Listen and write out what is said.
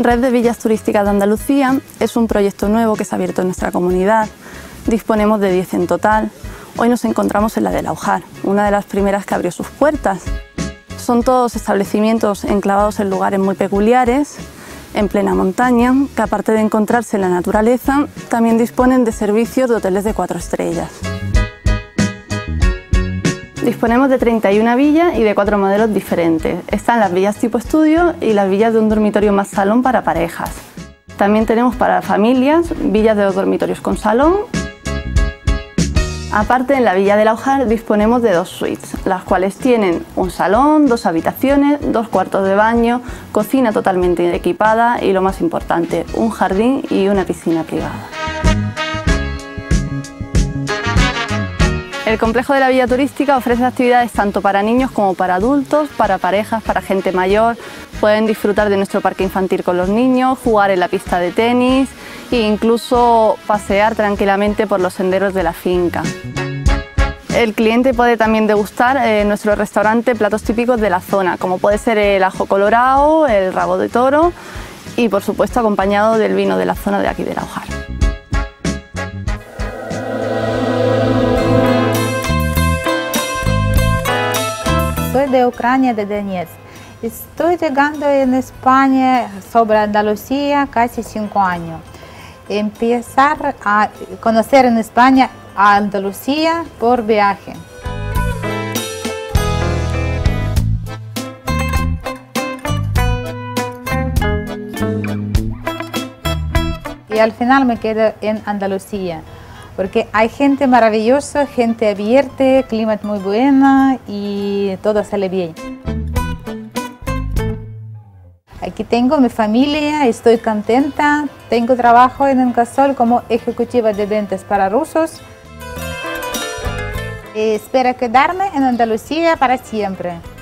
Red de Villas Turísticas de Andalucía es un proyecto nuevo que se ha abierto en nuestra comunidad. Disponemos de 10 en total. Hoy nos encontramos en la de Laujar, una de las primeras que abrió sus puertas. Son todos establecimientos enclavados en lugares muy peculiares, en plena montaña, que aparte de encontrarse en la naturaleza, también disponen de servicios de hoteles de 4 estrellas. Disponemos de 31 villas y de 4 modelos diferentes. Están las villas tipo estudio y las villas de un dormitorio más salón para parejas. También tenemos para familias villas de 2 dormitorios con salón. Aparte, en la villa de Laujar disponemos de 2 suites, las cuales tienen un salón, 2 habitaciones, 2 cuartos de baño, cocina totalmente equipada y, lo más importante, un jardín y una piscina privada. El complejo de la villa turística ofrece actividades tanto para niños como para adultos, para parejas, para gente mayor. Pueden disfrutar de nuestro parque infantil con los niños, jugar en la pista de tenis e incluso pasear tranquilamente por los senderos de la finca. El cliente puede también degustar en nuestro restaurante platos típicos de la zona, como puede ser el ajo colorado, el rabo de toro y, por supuesto, acompañado del vino de la zona de aquí de Laujar. Soy de Ucrania, de Donetsk. Estoy llegando en España sobre Andalucía casi 5 años. Empezar a conocer en España a Andalucía por viaje. Y al final me quedo en Andalucía, porque hay gente maravillosa, gente abierta, clima muy bueno y todo sale bien. Aquí tengo mi familia, estoy contenta, tengo trabajo en Incasol como ejecutiva de ventas para rusos. Espero quedarme en Andalucía para siempre.